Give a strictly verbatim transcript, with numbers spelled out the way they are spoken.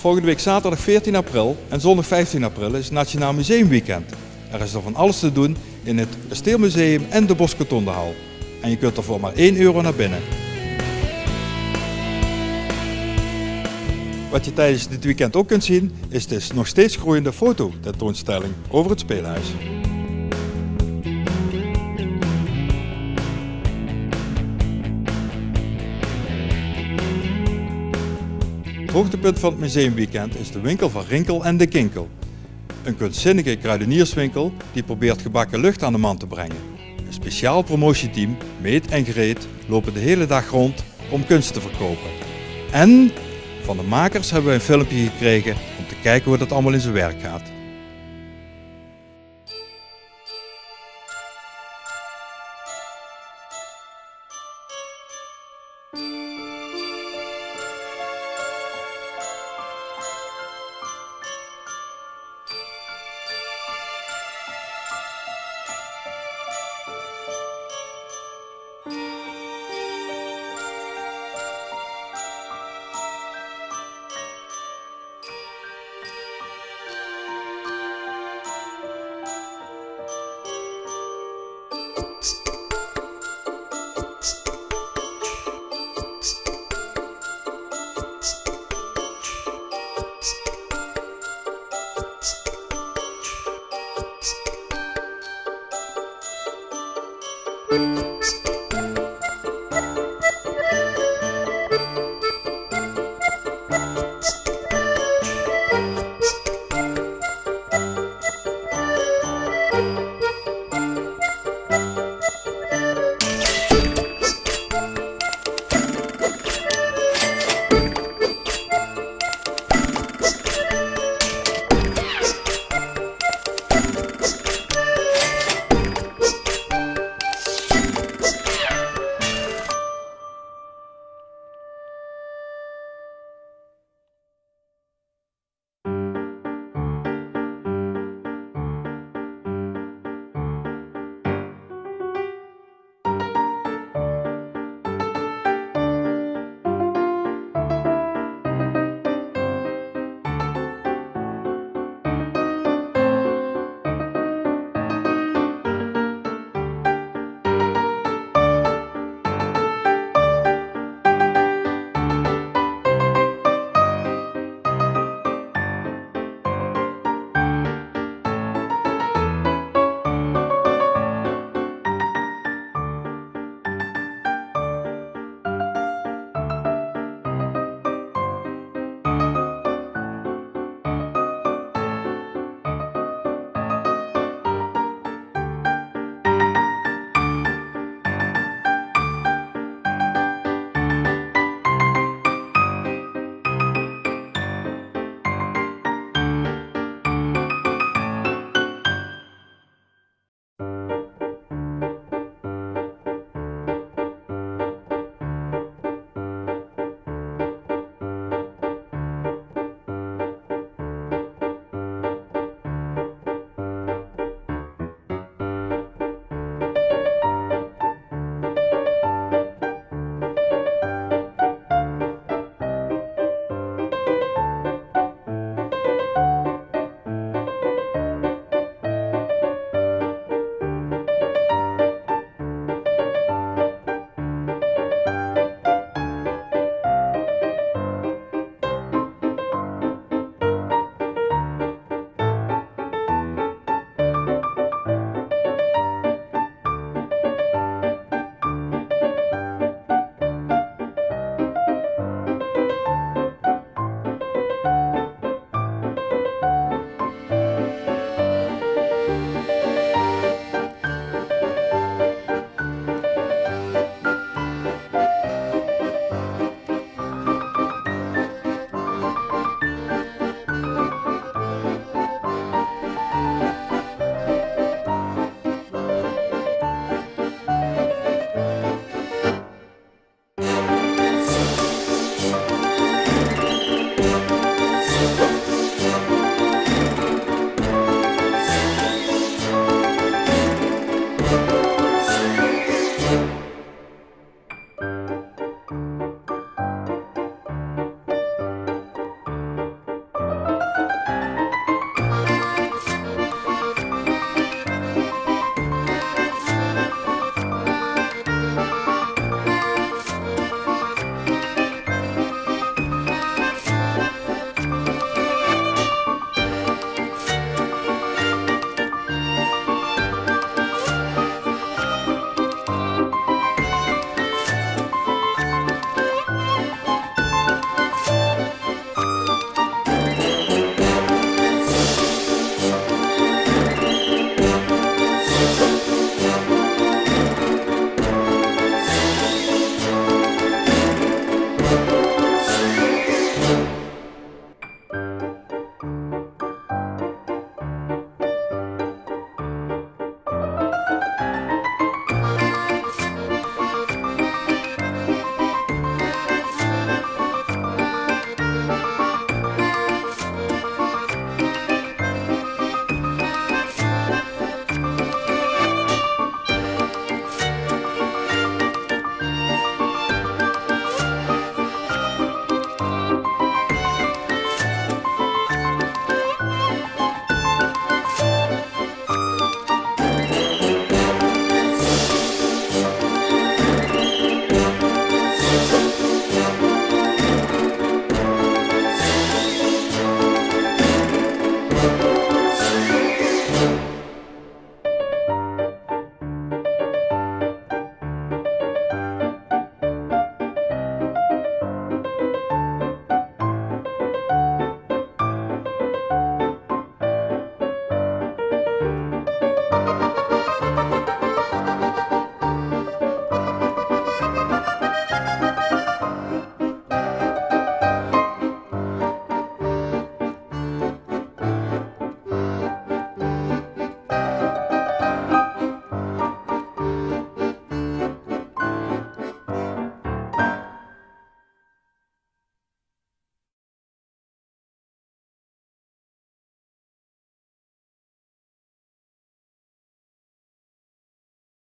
Volgende week zaterdag veertien april en zondag vijftien april is het Nationaal Museumweekend. Er is er van alles te doen in het Kasteelmuseum en de Boscotondehal. En je kunt er voor maar één euro naar binnen. Wat je tijdens dit weekend ook kunt zien is de nog steeds groeiende fototentoonstelling over het speelhuis. Het hoogtepunt van het museumweekend is de winkel van Rinkel en de Kinkel. Een kunstzinnige kruidenierswinkel die probeert gebakken lucht aan de man te brengen. Een speciaal promotieteam, Meet en Greet, lopen de hele dag rond om kunst te verkopen. En van de makers hebben we een filmpje gekregen om te kijken hoe dat allemaal in zijn werk gaat. Thank you.